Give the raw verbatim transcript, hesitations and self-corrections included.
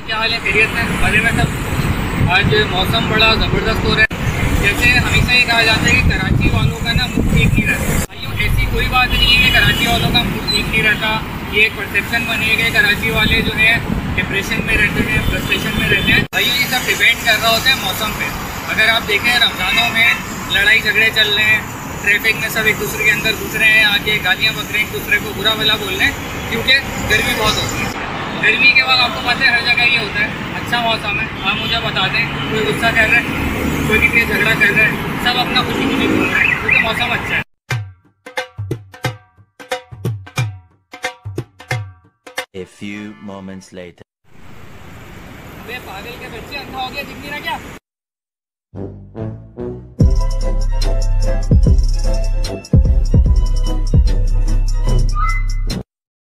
क्या हाल है? खैरियत है? मजे में सब? आज मौसम बड़ा ज़बरदस्त हो रहा है। जैसे हमेशा ये कहा जाता है कि कराची वालों का ना मूड ठीक नहीं रहता। भाइयों ऐसी कोई बात नहीं है कि कराची वालों का मूड ठीक नहीं रहता। ये एक परसेप्शन बनी है कि कराची वाले जो है डिप्रेशन में रहते हैं, फ्रस्ट्रेशन में रहते हैं। भाइयों ये सब डिपेंड कर रहा होता है मौसम पे। अगर आप देखें रमज़ानों में लड़ाई झगड़े चल रहे हैं, ट्रैफिक में सब एक दूसरे के अंदर घुस रहे हैं, आके गालियाँ बक रहे हैं, एक दूसरे को बुरा भला बोल रहे हैं, क्योंकि गर्मी बहुत होती है। गर्मी के बाद आपको पता है हर जगह ये होता है। अच्छा मौसम है, आप मुझे बता दें, कोई गुस्सा कर रहा है, कोई किसी से झगड़ा कर रहा है, सब अपना खुशी खुशी घूम रहे हैं क्योंकि मौसम अच्छा है। A few moments later. अबे पागल के बच्चे, अंधा हो गया, दिख नहीं रहा क्या?